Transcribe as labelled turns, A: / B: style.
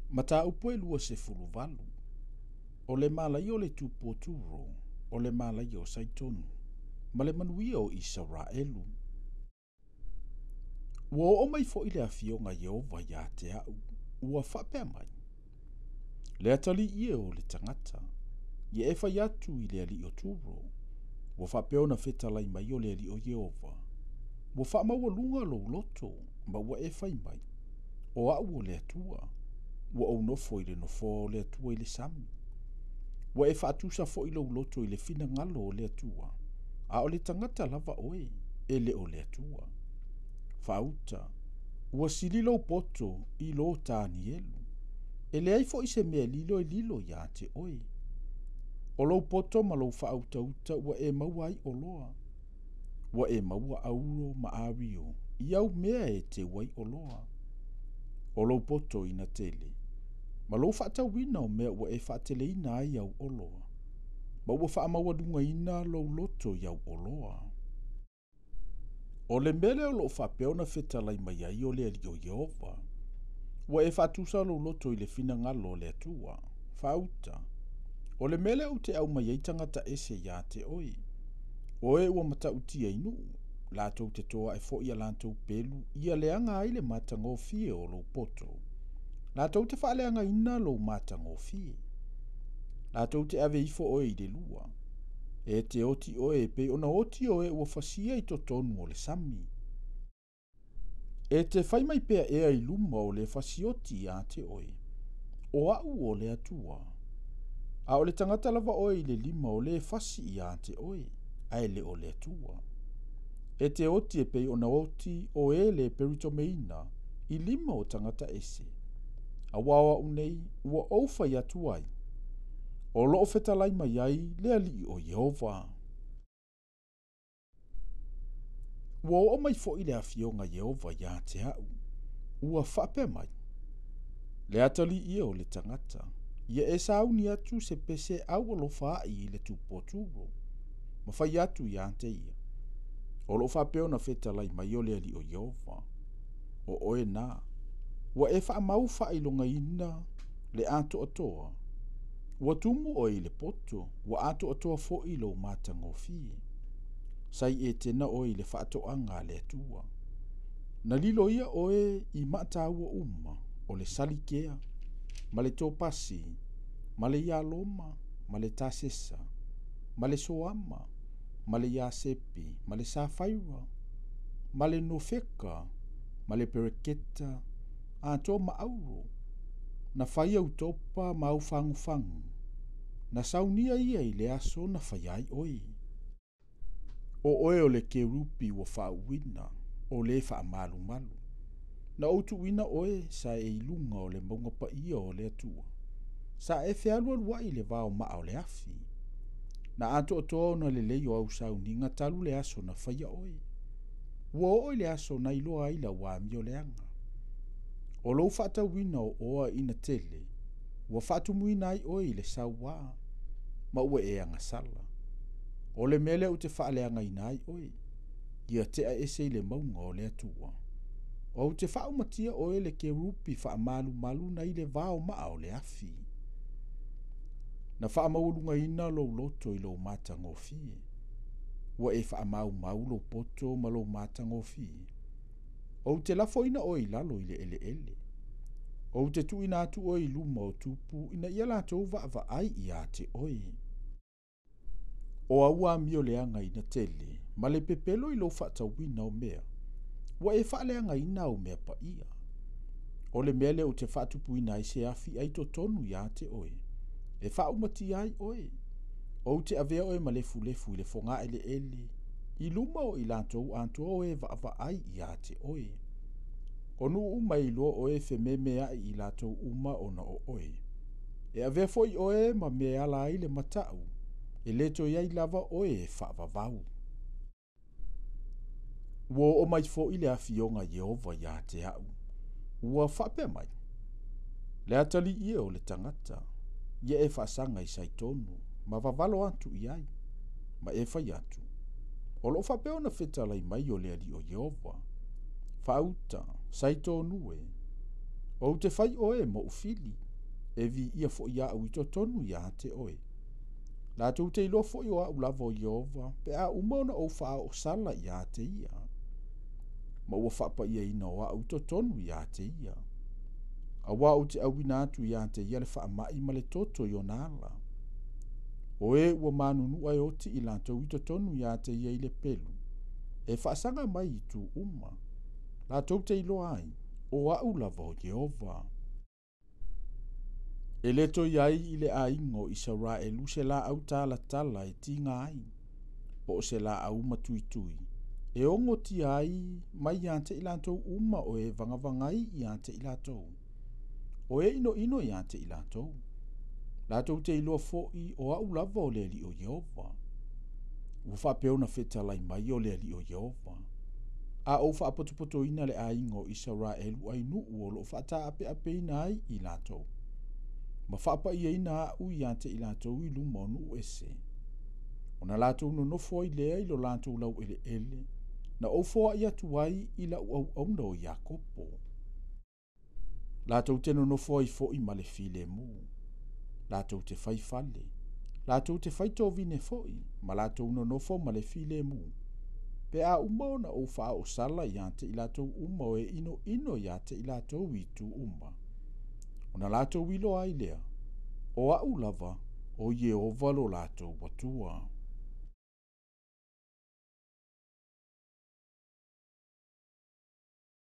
A: Mata upo e lua se fuluvalu. O le malai o le tupo turo, o le malai o saitonu, ma le manuia o Israelu. Ua o mai fo i le afionga Jehova ia te au, ua whapea mai. Le atali ie o le tangata, ia e whai atu i le ali o turo, ua whapea ona whetalai mai o le ali o Jehova. Ua whamaua lunga lo loto, ma ua e whai mai. O au o le atua, ua au nofo i le nofo o le atua i le sami. Ua e whaatusa fo i lo loto i le fina ngalo o le atua, a o le tangata lava oe, e le o le atua. Whauta, ua sililo poto i lo tāni elu, e le aifo i se mea lilo e lilo ia te oe. O lo poto ma lo whauta uta ua e maua ai o loa. Ua e maua auro ma awio, i au mea e te wai o loa. O lo poto ina tele, ma lo whaata wina o mea ua e whaatele ina ai au o loa. Ma ua wha maua dunga ina lo loto iau o loa. O le mele o lo whapeona whetalai mai ai o le ali o Jehova. Ua e whaatusa lo loto i le fina ngalo le atua. Whauta. O le mele o te au mai ai tangata ese ia te oi. O e ua mata utia inu. Lātou te toa e fo ia lātou pelu. Ia leanga ai le matango fie o lo poto. Lātou te whaaleanga ina lo matango fie. Lātou te ave ifo oe i le lua. E te oti oe pe ona oti oe ua fasia i to tonu o le sami. E te whai mai pea ea i luma o le fasioti a te oe. O au o le atua. A o le tangata lava oe i le lima o le fasi i a te oe. A e le o le atua. E te oti e pe ona oti o e le peritomeina i lima o tangata ese. A wawa unei ua oufa i atuai. O loo whetalai mai ai le ali o Jehova. Ua o mai fo i le afionga Jehova ia te au. Ua whape mai. Le atali ia o le tangata. Ia e sauni atu se pese au o lo whaai i le tupoturo. Ma whai atu ia te ia. O lo whapeo na whetalai mai o le ali o Jehova. O oe nā. Ua e wha mau whailonga ina le ato atoa. Ua tumu o i le poto, ua ato atoa fo i lo matango fie. Sai e tena o i le whaato anga le atua. Na lilo ia oe i mata ua uma o le salikea, ma le topasi, ma le ialoma, ma le tasesa, ma le soama, ma le iasepi, ma le safaira, ma le nofeka, ma le pereketa, ato ma auro. Na whai au topa ma au fangu. Na saunia ia i le aso na whai ai oi. O oe o le kerupi ua whauina, o le wha malu malu. Na outu wina oe sa e ilunga o le maunga pa ia o le atua. Sa e whialua lua i le vao maa o le afi. Na ato atoa na le leio au sauninga talu le aso na whai oe. Ua o le aso na iloa ila wami o le anga. O lou whata wina o oa ina tele, ua whatumuina ai oe i le saua, ma ua e anga sala. O le mele u te whaaleanga ina ai oe, ia tea ese i le maunga o le atua. O te whaumatia oe le kerupi whaamalu malu na i le vao maa o le afi. Na whaamaulunga ina lo loto i lo matango fie. Ua e whaamau mau lo poto ma lo matango fie. O te lafo ina o i lalo i le ele ele. O te tu ina atu o i luma o tupu ina ia lato va ai i a te oi. O aua mio leanga ina tele, ma le pepelo i lo whata wina o mea. Wa e wha leanga ina o mea pa ia. O le mele o te whatupu ina i se afi ai to tonu i a te oi. E wha umati ai oi. O te avea oi ma lefu lefu i le fonga ele ele. I luma o i lato anto o e va ai i a te oi. O nu uma i loa oe fe me mea i lato uma ona o oe. E ave foi oe ma me ala ai le matau. E leto iai lava oe e whaavavau. Ua o mai fo i le afionga Jehova ia te au. Ua whape mai. Le atali ia o le tangata. Ia e whaasanga i saitonu. Ma vavalo atu iai. Ma e whai atu. O lo whape ona whetalai mai o le ali o Jehova. Whauta, saitonu e. O te whai oe mo ufili, e vi ia fo ia au i to tonu ia te oe. Lātou te ilo fo i o au lava o Iova, pe a umona o wha o sala ia te ia. Ma ua whapa ia ina o au to tonu ia te ia. A wā o te awina atu ia te ia le wha mai ma le toto i o nāla. O e ua manunu ai o ti i lātou i to tonu ia te ia i le pelu. E whaasanga mai i tu uma. Lātou te ilo ai, o au lava o Iova. E leto iai i le aingo i saura e lu se la au tala tala e tinga ai. Po se la au matui tui. E ongo ti ai mai iante i lātou uma o e vangavangai iante i lātou. O e ino iante i lātou. Lātou te iloa fo'i o au lava o le li o Iova. Ua whapeo na whetalai mai o le li o Iova. A o whapotopoto ina le aingo i saura e lu ai nuu o lo whata ape ape ina ai i lātou. Ma whapa ia ina a ui ante i lātou i luma nu ese. O na lātou no nofo i lea i lo lātou lau ele ele, na o foa i atu ai i la au no i Jakopo. Lātou te no nofo i fo i male file mu. Lātou te whai fale. Lātou te whai tōwine fo i, ma lātou no nofo male file mu. Pe a umona o wha o sala i ante i lātou uma o e ino i ante i lātou i tu uma. O na lātou ilo ai lea, o au lava, o Jehova lo lātou watua.